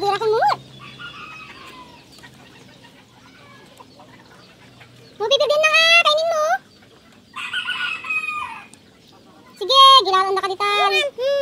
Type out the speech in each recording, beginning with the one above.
Bira ka mo. Mabibigyan na nga, kainin mo. Sige, gilawan na kaditan.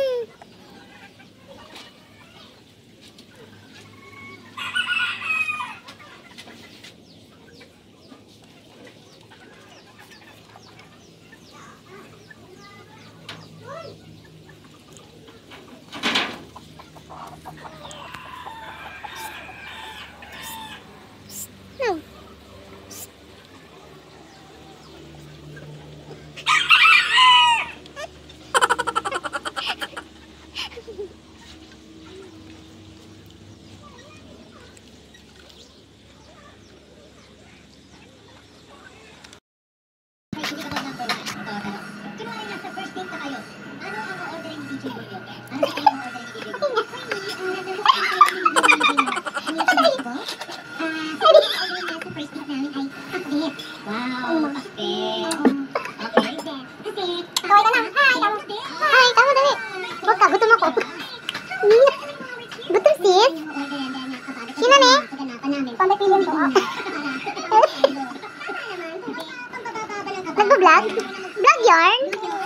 Nagbablog? Vlog yarn?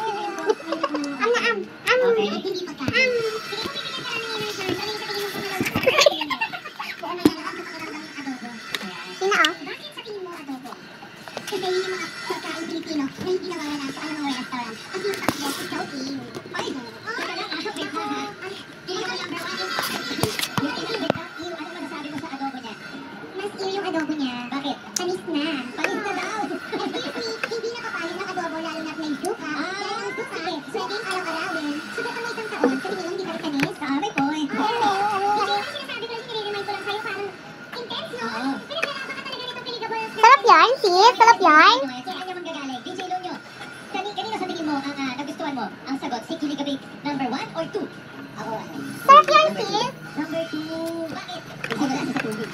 Sina ah? Kasi yun yung mga pagkain Pilipino na hindi nawawala sa mga restaurant. Kasi yung success is healthy. Ay, yung adobo niya. Bakit? Panis na. Panis na daw. Hindi nakapayang ng adobo lalo na't may suka. Dahil ang suka, pwedeng araw-arawin. Sugat ang may isang taon, sa minimum di pa rin panis. Sabi ko eh. Sinasabi ko lang, siniremind ko lang sa'yo, parang intense, no? Pinaglalaba ka talaga nitong piligable. Sarap yan, sis. Sarap yan. Kaya niya manggagaling. DJ Lonyo, kanina sa tingin mo, ang nagustuhan mo, ang sagot, si Kiligabig, number 1 or 2? Ako, sarap yan, sis. Number 2. Bakit? Kasi wala sa tubig.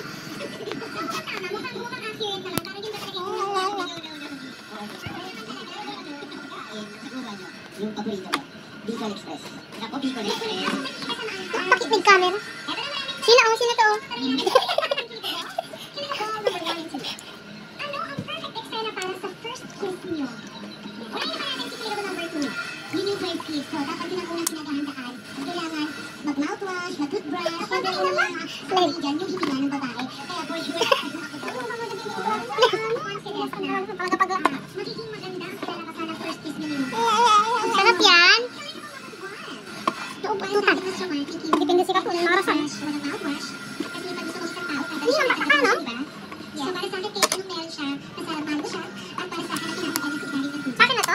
Yung paborito mo, Bicol Express. Ako, Bicol Express. Bakit may camera? Sino to? Ano ang perfect eksena para sa first kiss niyo? Wala naman natin si Kilo number 2. Yun yung first kiss. So, dapat yun ang unang pinaghahandaan. Kailangan mag-mouthwash, mag-toothbrush, kung ano yung mga slime dyan, yung hininga ng babae. Kaya for sure, magiging maganda ang kalalabasan ng first kiss ninyo. Sarap yan. Tutan. Depende si Kapo ng marasan. Walang mouthwash. Kasi pag gusto ko isang tao, hindi naman makakano. So para sa akin, kaya anong meron siya, masarap mahal ko siya, at para sa akin, pinapagay na si Gary ng tutan. Sa akin na to?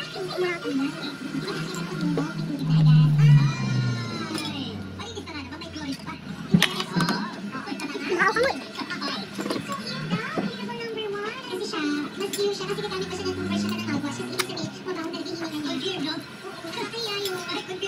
Malinis na naman, may glory pa. Makaw ka mo. Mas cute siya kasi gagamit pa siya ng toothbrush siya ng mouthwash. Kasi ibig sabihin, mabaho talaga yung hininga niya. Kaya yung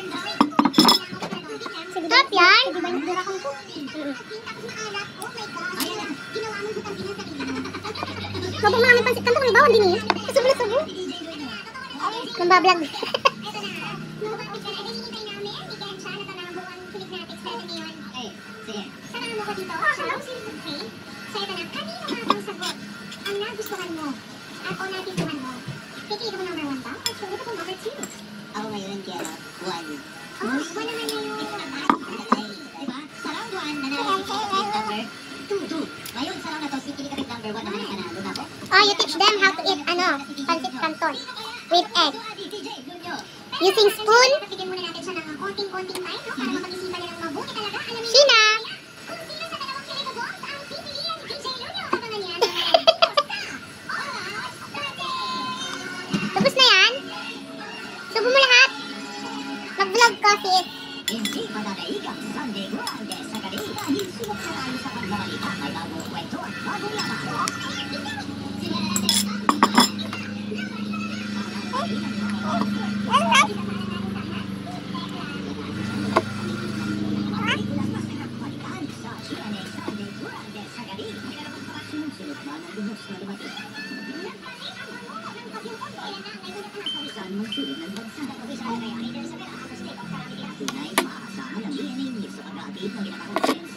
sarap yan? Tapos maalat. Oh my God. Ginawa mong butang sa sarili. Mabang maraming pansit. Kanto ko may bawang din eh. Subo-subo. Nambablog. Ito na. Lumabapit ka na. Hinihintay namin. Ikan siya. Natanang buwang kinig natin. Experto ngayon. Okay. Sige. Samahan mo ko dito. Hello, Silvin. So ito na. Kanino nga bang sagot ang nagustuhan mo at o nagustuhan mo? Pipili mo number 1 ba? Or pili ko number 2? Ako ngayon kaya 1. Oh, 1 naman na yung diba? Sa round 1 na number 2. Ngayon sa round na to, si Kilikabig number 1 naman ang panalo na ko. Oh, you teach them how to eat pancit canton with egg. Using spoon. Bigyan muna natin siya ng konting-konting time para mapag-isipan niya ng mabuti talaga. Sheena! Kung sino sa dalawang Kilikabongs ang pipiliin ni DJ Lunyo, katangan niya. Tapos na yan? Subo mo lahat. Mag-vlog ka, sis. Hindi madadaigang Sunday Grande sa gabi dahil subok na tayo sa pagbabalita. May bagong kwento at bagong laman. Saan magsulong ng bansa? Tunay, maasahan ang DNA news sa pag-aatid ng ginakakong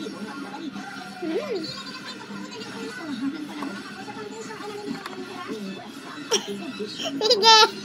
television. Sige.